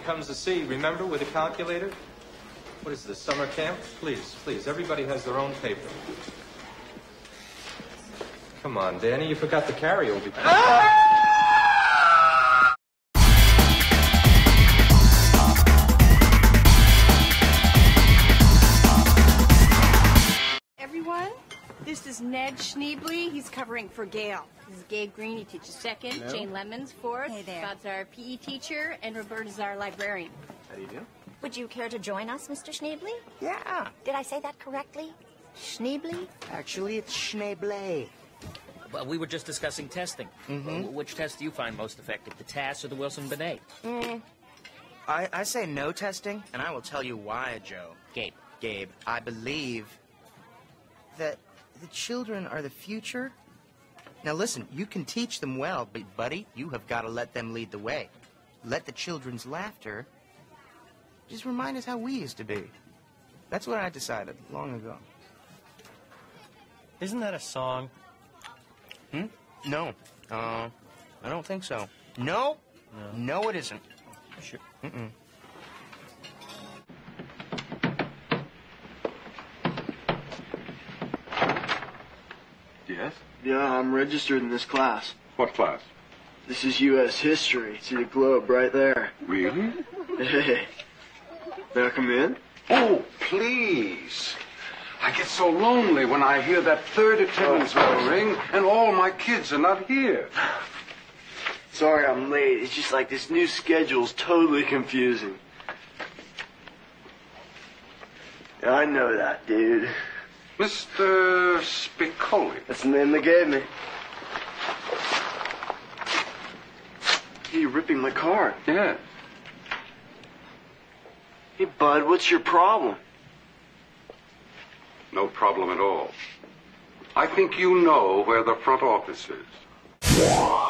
comes to see. Remember, with a calculator? What is this, summer camp? Please, please, everybody has their own paper. Come on, Danny, you forgot the carryover. Everyone, this is Ned Schneebly. He's covering for Gail. This is Gabe Green. He teaches second. Hello. Jane Lemons, fourth. Hey there. Bob's our PE teacher, and Roberta's our librarian. How do you do? Would you care to join us, Mr. Schneebly? Yeah. Did I say that correctly? Schneebly? Actually, it's Schneebley. Well, we were just discussing testing. Which test do you find most effective, the TAS or the Wilson-Binet? I say no testing, and I will tell you why, Joe. Gabe, I believe that the children are the future. Now listen, you can teach them well, but buddy, you have got to let them lead the way. Let the children's laughter just remind us how we used to be. That's what I decided long ago. Isn't that a song? No. I don't think so. No, it isn't. Sure. Yes? Yeah, I'm registered in this class. What class? This is U.S. history. See the globe right there. Really? Hey, may I come in? Oh, please. I get so lonely when I hear that third attendance bell ring and all my kids are not here. Sorry I'm late. It's just like this new schedule's totally confusing. Yeah, I know that, dude. Mr. Spicoli. That's the name they gave me. Hey, you're ripping my card. Yeah. Hey, bud, what's your problem? No problem at all. I think you know where the front office is.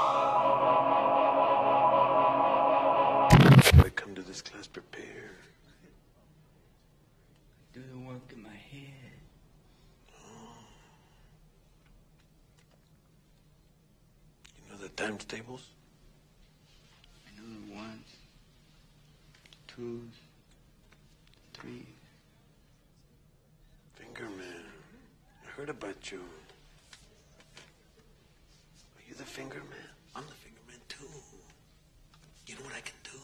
I come to this class prepared. Do the work in my head. You know the times tables? I know the ones, twos, threes. Fingerman. I heard about you. Are you the fingerman? I'm the fingerman too. You know what I can do?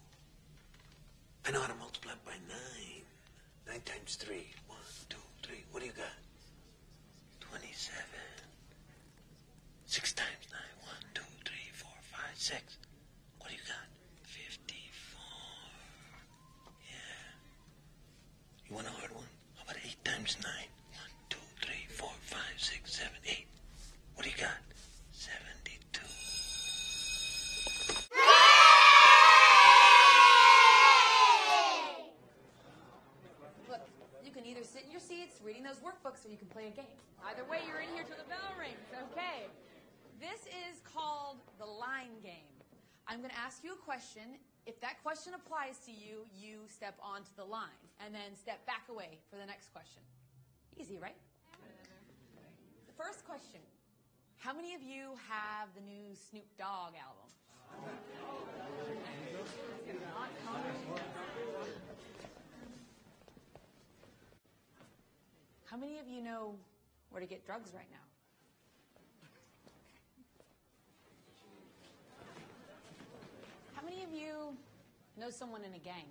I know how to multiply by 9. 9 times 3. 1, 2, 3. What do you got? 27. 6 times 9. 1, 2, 3, 4, 5, 6. What do you got? 54. Yeah. You want a hard one? How about 8 times 9? 1, 2, 3, 4, 5, 6, 7, 8. What do you got? 72. Look, you can either sit in your seats reading those workbooks or you can play a game. Either way, you're in here till the bell rings, okay? This is called the line game. I'm going to ask you a question. If that question applies to you, you step onto the line and then step back away for the next question. Easy, right? The first question. How many of you have the new Snoop Dogg album? How many of you know where to get drugs right now? How many of you know someone in a gang?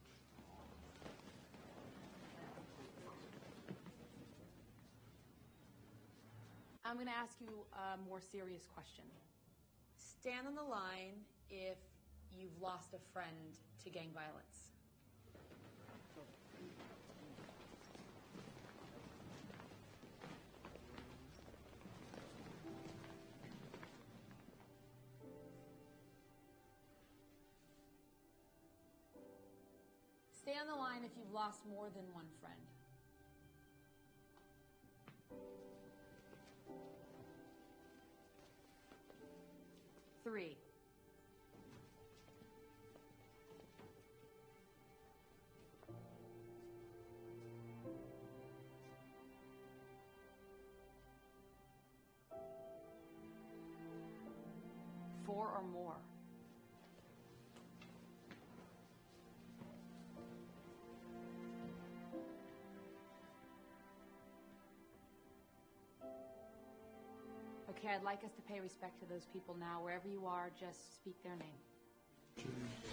I'm going to ask you a more serious question. Stand on the line if you've lost a friend to gang violence. Stay on the line if you've lost more than one friend. Three. Four or more. Okay, I'd like us to pay respect to those people now. Wherever you are, just speak their name.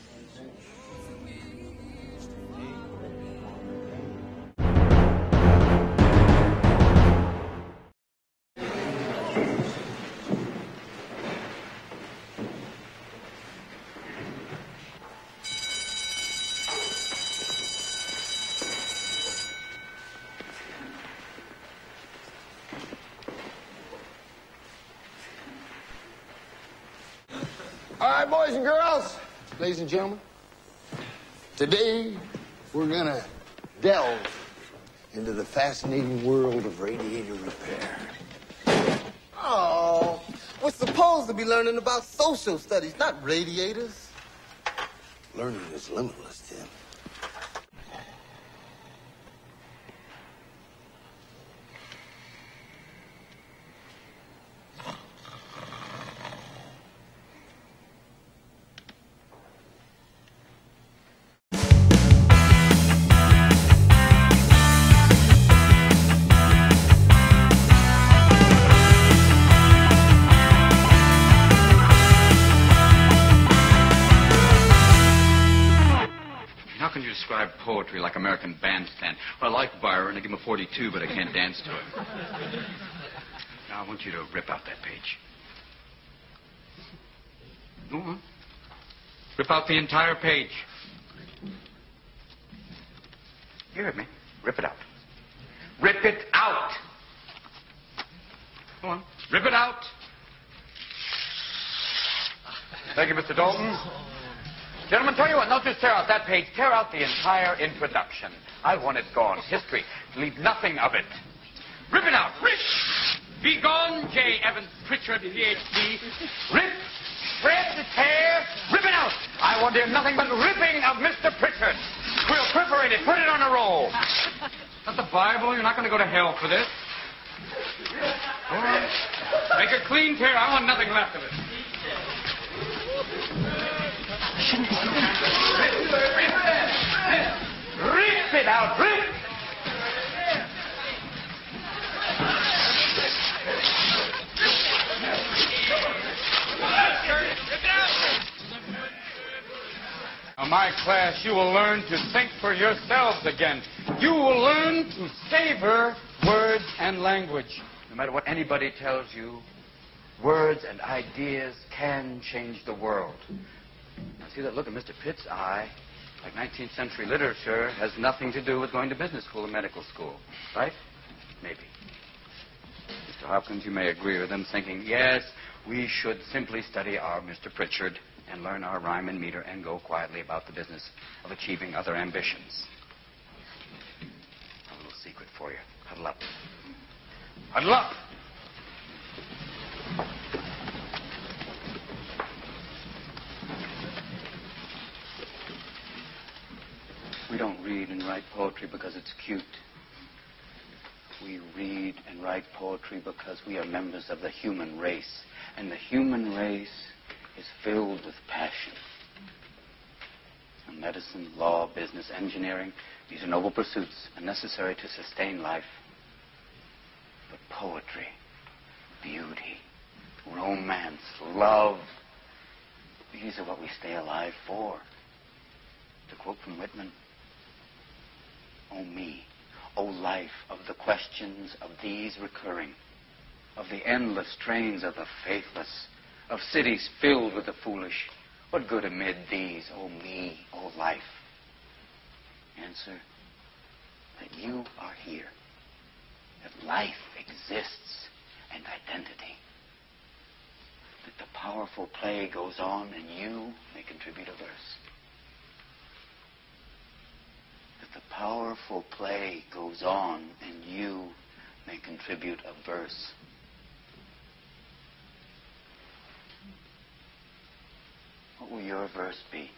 All right, boys and girls, ladies and gentlemen, today we're gonna delve into the fascinating world of radiator repair. Oh, we're supposed to be learning about social studies, not radiators. Learning is limitless, Tim. How can you describe poetry like American Bandstand? Well, I like Byron. I give him a 42, but I can't dance to it. Now, I want you to rip out that page. Go on. Rip out the entire page. You heard me. Rip it out. Rip it out! Go on. Rip it out! Thank you, Mr. Dalton. Gentlemen, tell you what, don't just tear out that page. Tear out the entire introduction. I want it gone. History. Leave nothing of it. Rip it out. Rip! Be gone, J. Evans Pritchard, Ph.D. Rip! Shred, tear, rip it out! I want to hear nothing but ripping of Mr. Pritchard. We'll perforate it. Put it on a roll. Not the Bible. You're not going to go to hell for this. Go on. Make a clean tear. I want nothing left of it. Rip it out, rip! Now, my class, you will learn to think for yourselves again. You will learn to savor words and language. No matter what anybody tells you, words and ideas can change the world. Now, see that look in Mr. Pitt's eye? Like 19th century literature has nothing to do with going to business school or medical school, right? Maybe. Mr. Hopkins, you may agree with them, thinking, yes, we should simply study our Mr. Pritchard and learn our rhyme and meter and go quietly about the business of achieving other ambitions. A little secret for you. Huddle up. Huddle up! We don't read and write poetry because it's cute. We read and write poetry because we are members of the human race. And the human race is filled with passion. And medicine, law, business, engineering, these are noble pursuits and necessary to sustain life. But poetry, beauty, romance, love, these are what we stay alive for. To quote from Whitman, "O me, O life, of the questions of these recurring, of the endless trains of the faithless, of cities filled with the foolish, what good amid these, O me, O life?" Answer, that you are here, that life exists and identity, that the powerful play goes on and you may contribute a verse. The powerful play goes on, and you may contribute a verse. What will your verse be?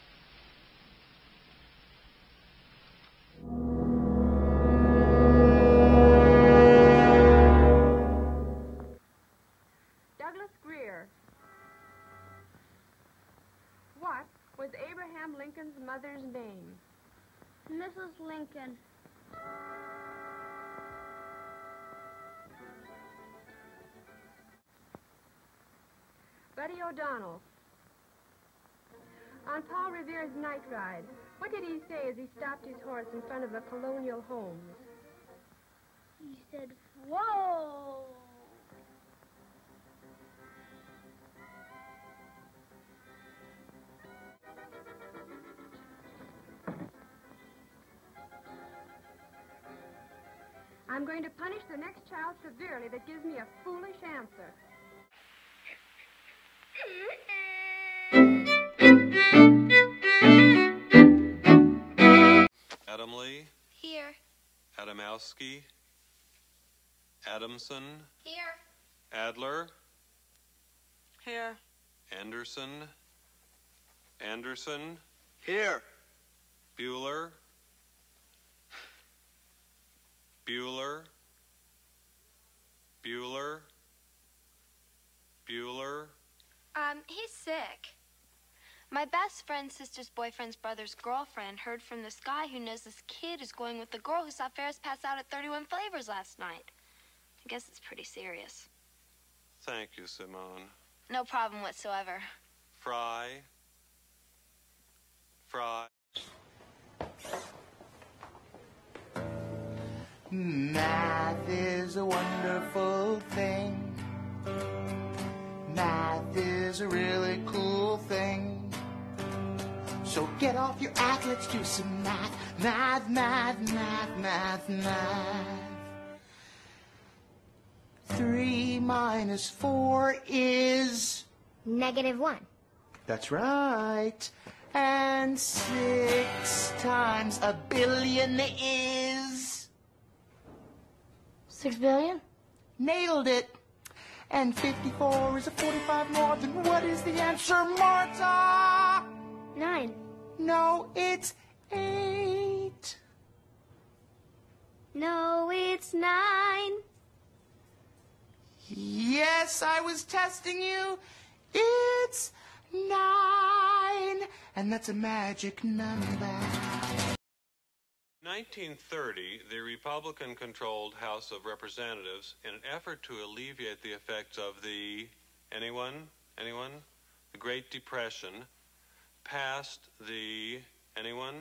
Douglas Greer. What was Abraham Lincoln's mother's name? Mrs. Lincoln. Buddy O'Donnell. On Paul Revere's night ride, what did he say as he stopped his horse in front of the Colonial Homes? He said, whoa! I'm going to punish the next child severely that gives me a foolish answer. Adam Lee? Here. Adamowski? Adamson? Here. Adler? Here. Anderson? Anderson? Here. Bueller? Bueller? Bueller? Bueller? He's sick. My best friend's sister's boyfriend's brother's girlfriend heard from this guy who knows this kid is going with the girl who saw Ferris pass out at 31 Flavors last night. I guess it's pretty serious. Thank you, Simone. No problem whatsoever. Fry? Fry? Math is a wonderful thing. Math is a really cool thing. So get off your act, let's do some math. Math, math, math, math, math. 3 minus 4 is... -1. That's right. And 6 times a billion is... 6 billion? Nailed it. And 54 is a 45 more than what is the answer, Marta? 9. No, it's 8. No, it's 9. Yes, I was testing you. It's 9. And that's a magic number. 1930, the Republican-controlled House of Representatives, in an effort to alleviate the effects of the, anyone? The Great Depression, passed the, anyone?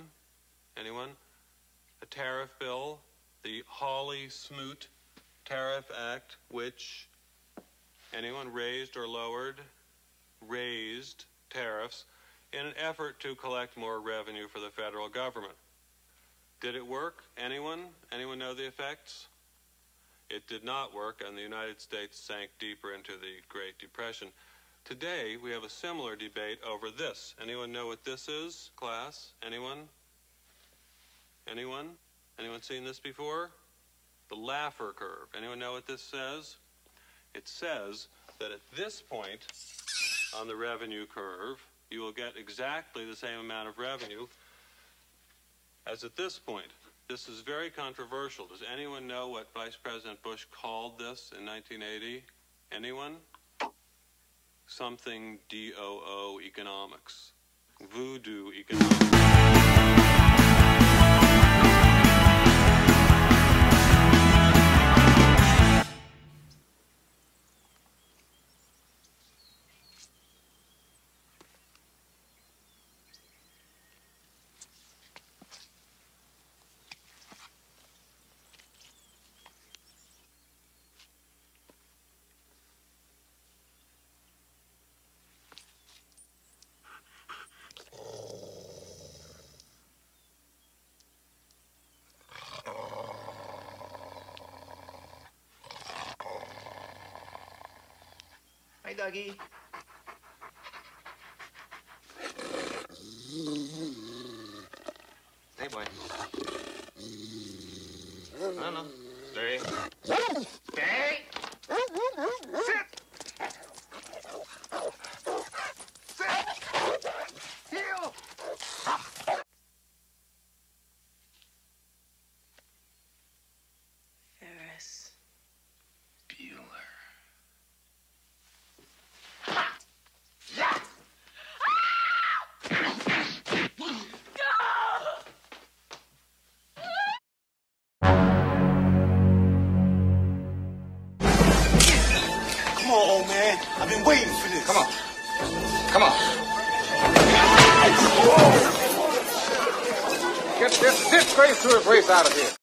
A tariff bill, the Hawley-Smoot Tariff Act, which, anyone, raised or lowered? Raised tariffs in an effort to collect more revenue for the federal government. Did it work? Anyone? Anyone know the effects? It did not work, and the United States sank deeper into the Great Depression. Today, we have a similar debate over this. Anyone know what this is, class? Anyone? Anyone? Anyone seen this before? The Laffer curve. Anyone know what this says? It says that at this point on the revenue curve, you will get exactly the same amount of revenue as at this point. This is very controversial. Does anyone know what Vice President Bush called this in 1980? Anyone? Something DOO economics. Voodoo economics. Hi, doggy. Hey, boy. No. Stay. Stay. Sit. Heel. Ferris Bueller. Come on, old man. I've been waiting for this. Come on. Come on. Get this disgraceful race out of here.